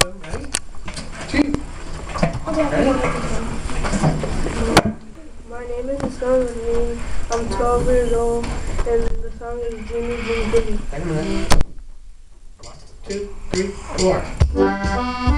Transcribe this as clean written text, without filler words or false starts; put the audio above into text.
Ready? Two. Ready? My name is Islam Amin. I'm 12 years old, and the song is Jimmy Jimmy Jimmy. Second minute. 1, 2, 3, 4.